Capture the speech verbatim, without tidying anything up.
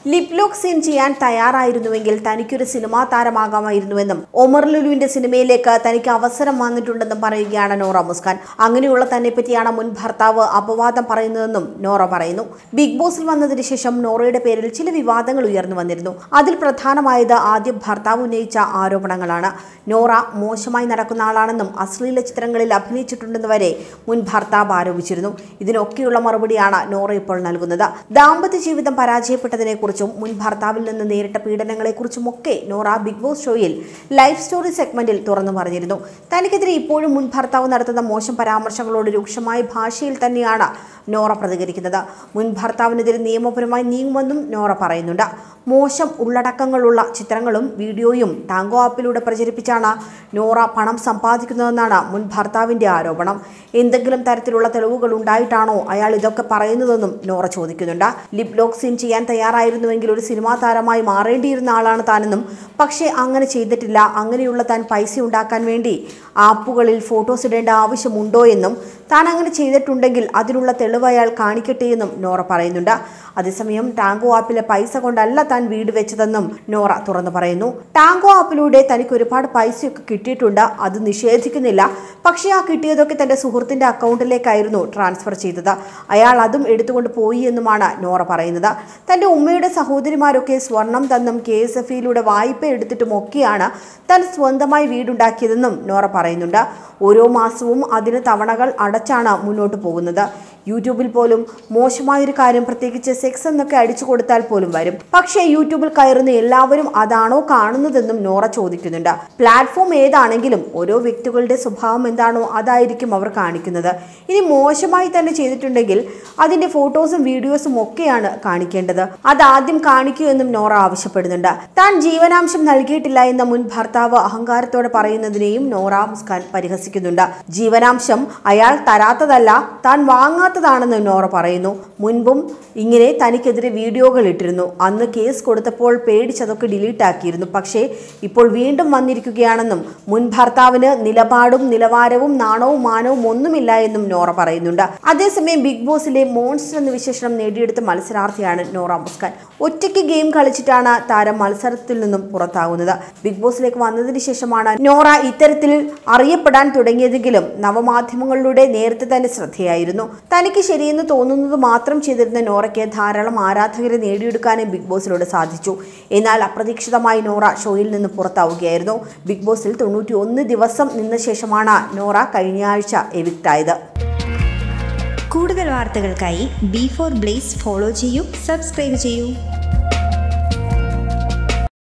Lip lock scene ചെയ്യാൻ തയ്യാറായിരുന്നുവെങ്കിൽ തനിക്കൊരു cinema താരമാകാമായിരുന്നുവെന്നും Omar ലുലുവിന്റെ സിനിമയിലേക്ക് തനിക്ക് അവസരം വന്നിട്ടുണ്ടെന്നും പറയുകയാണ് നോറ മുസ്കാൻ. അങ്ങനെയുള്ള തന്നെ പറ്റിയാണ് മുൻ ഭർത്താവ് അപവാദം പറയുന്നതെന്നും നോറ പറയുന്നു. ബിഗ് ബോസിൽ വന്നതിന് ശേഷം നോറയുടെ പേരിൽ ചില വിവാദങ്ങൾ ഉയർന്നു വന്നിരുന്നു. അതിൽ പ്രധാനമായത് ആദ്യം ഭർത്താവ് ഉന്നയിച്ച ആരോപണങ്ങളാണ്. നോറ മോശമായി നടക്കുന്ന ആളാണെന്നും അശ്ലീല ചിത്രങ്ങളിൽ അഭിനയിച്ചിട്ടുണ്ടെന്ന് വരെ മുൻ ഭർത്താവ് ആരോപിച്ചിരുന്നു. ഇതിനൊക്കെയുള്ള മറുപടിയാണ് നോറ ഇപ്പോൾ നൽകുന്നത്. ദാമ്പത്യ ജീവിതം പരാജയപ്പെട്ടതിനെ കുറിച്ചും മുൻ ഭർത്താവിൽ നിന്ന് നേരിട്ട പീഡനങ്ങളെക്കുറിച്ചുമൊക്കെ നോറ ബിഗ് ബോസ് ഷോയിൽ ലൈഫ് സ്റ്റോറി സെഗ്മെന്റിൽ തുറന്നു പറഞ്ഞിരുന്നു. തനിക്കെതിരെ ഇപ്പോഴും മുൻ ഭർത്താവ് നടത്തുന്ന മോശം പരാമർശങ്ങളോട് രൂക്ഷമായ ഭാഷയിൽ തന്നെയാണ് നോറ പ്രതികരിക്കുന്നത്. മുൻ ഭർത്താവിനെതിരെ നിയമപരമായി നീങ്ങുമെന്നും നോറ പറയുന്നുണ്ട്. മോശം ഉള്ളടക്കങ്ങളുള്ള ചിത്രങ്ങളും വീഡിയോയും ടാങ്കോ ആപ്പിലൂടെ പ്രചരിപ്പിച്ചാണ് നോറ പണം സമ്പാദിക്കുന്നതെന്നാണ് മുൻ ഭർത്താവിന്റെ ആരോപണം. എന്തെങ്കിലും തരത്തിലുള്ള തെളിവുകൾ ഉണ്ടായിട്ടാണോ അയാൾ ഇതൊക്കെ പറയുന്നതെന്നും നോറ ചോദിക്കുന്നുണ്ട്. ലിപ് ലോക്ക് സീൻ ചെയ്യാൻ തയ്യാറായിരുന്നുവെങ്കിൽ ഒരു സിനിമാ താരമായി മാറേണ്ടിയിരുന്ന ആളാണ് താനെന്നും, പക്ഷേ അങ്ങനെ ചെയ്തിട്ടില്ല. അങ്ങനെയുള്ള താൻ പൈസ ഉണ്ടാക്കാൻ വേണ്ടി ആപ്പുകളിൽ ഫോട്ടോസ് ഇടേണ്ട ആവശ്യമുണ്ടോ എന്നും താൻ അങ്ങനെ ചെയ്തിട്ടുണ്ടെങ്കിൽ അതിനുള്ള തെളിവ് അയാൾ കാണിക്കട്ടെ എന്നും നോറ പറയുന്നുണ്ട്. അതേസമയം ടാങ്കോ ആപ്പിലെ പൈസ കൊണ്ടല്ല താൻ വീട് വെച്ചതെന്നും നോറ തുറന്നു പറയുന്നു. ടാങ്കോ ആപ്പിലൂടെ തനിക്ക് ഒരുപാട് പൈസയൊക്കെ കിട്ടിയിട്ടുണ്ട്, അത് നിഷേധിക്കുന്നില്ല. പക്ഷേ ആ കിട്ടിയതൊക്കെ തന്റെ സുഹൃത്തിന്റെ അക്കൗണ്ടിലേക്കായിരുന്നു ട്രാൻസ്ഫർ ചെയ്തത്. അയാൾ അതും എടുത്തുകൊണ്ട് പോയി എന്നുമാണ് നോറ പറയുന്നത്. തന്റെ ഉമ്മയുടെ സഹോദരിമാരൊക്കെ സ്വർണം തന്നും കെ എസ് എഫ് ഇയിലൂടെ വായ്പ എടുത്തിട്ടും ഒക്കെയാണ് താൻ സ്വന്തമായി വീടുണ്ടാക്കിയതെന്നും നോറ പറയുന്നുണ്ട്. ഓരോ മാസവും അതിന് തവണകൾ അടച്ചാണ് മുന്നോട്ട് പോകുന്നത്. യൂട്യൂബിൽ പോലും മോശമായൊരു കാര്യം, പ്രത്യേകിച്ച് സെക്സ് എന്നൊക്കെ അടിച്ചു കൊടുത്താൽ പോലും വരും. പക്ഷേ യൂട്യൂബിൽ കയറുന്ന എല്ലാവരും അതാണോ കാണുന്നതെന്നും നോറ ചോദിക്കുന്നുണ്ട്. പ്ലാറ്റ്ഫോം ഏതാണെങ്കിലും ഓരോ വ്യക്തികളുടെ സ്വഭാവം എന്താണോ അതായിരിക്കും അവർ കാണിക്കുന്നത്. ഇനി മോശമായി തന്നെ ചെയ്തിട്ടുണ്ടെങ്കിൽ അതിന്റെ ഫോട്ടോസും വീഡിയോസും ഒക്കെയാണ് കാണിക്കേണ്ടത്. അതാദ്യം കാണിക്കൂ എന്നും നോറ ആവശ്യപ്പെടുന്നുണ്ട്. താൻ ജീവനാംശം നൽകിയിട്ടില്ല എന്ന മുൻ ഭർത്താവ് അഹങ്കാരത്തോടെ പറയുന്നതിനെയും നോറ മുസ്കാൻ പരിഹസിക്കുന്നുണ്ട്. ജീവനാംശം അയാൾ തരാത്തതല്ല, താൻ വാങ്ങാത്ത ാണെന്ന് നോറ പറയുന്നു. മുൻപും ഇങ്ങനെ തനിക്കെതിരെ വീഡിയോകൾ ഇട്ടിരുന്നു. അന്ന് കേസ് കൊടുത്തപ്പോൾ പേടിച്ചതൊക്കെ ഡിലീറ്റ് ആക്കിയിരുന്നു. പക്ഷേ ഇപ്പോൾ വീണ്ടും വന്നിരിക്കുകയാണെന്നും മുൻ ഭർത്താവിന് നിലപാടും നിലവാരവും നാണവും മാനവും ഒന്നുമില്ല എന്നും നോറ പറയുന്നുണ്ട്. അതേസമയം ബിഗ് ബോസിലെ മോൺസ്റ്റർ എന്ന വിശേഷണം നേടിയെടുത്ത മത്സരാർത്ഥിയാണ് നോറ മുസ്കാൻ. ഒറ്റയ്ക്ക് ഗെയിം കളിച്ചിട്ടാണ് താരം മത്സരത്തിൽ നിന്നും പുറത്താകുന്നത്. ബിഗ് ബോസിലേക്ക് വന്നതിന് ശേഷമാണ് നോറ ഇത്തരത്തിൽ അറിയപ്പെടാൻ തുടങ്ങിയതെങ്കിലും നവമാധ്യമങ്ങളിലൂടെ നേരത്തെ തന്നെ ശ്രദ്ധയായിരുന്നു. തനിക്ക് ശരിയെന്ന് തോന്നുന്നത് മാത്രം ചെയ്തിരുന്ന നോറയ്ക്ക് ധാരാളം ആരാധകരെ നേടിയെടുക്കാനും ബിഗ് ബോസിലൂടെ സാധിച്ചു. എന്നാൽ അപ്രതീക്ഷിതമായി നോറ ഷോയിൽ നിന്ന് പുറത്താവുകയായിരുന്നു. ബിഗ് ബോസിൽ തൊണ്ണൂറ്റി ഒന്ന് ദിവസം നിന്ന ശേഷമാണ് നോറ കഴിഞ്ഞയാഴ്ച എവിക്റ്റായത്. കൂടുതൽ വാർത്തകൾക്കായി ബി ഫോർ ബ്ലേസ് ഫോളോ ചെയ്യൂ, സബ്സ്ക്രൈബ് ചെയ്യൂ.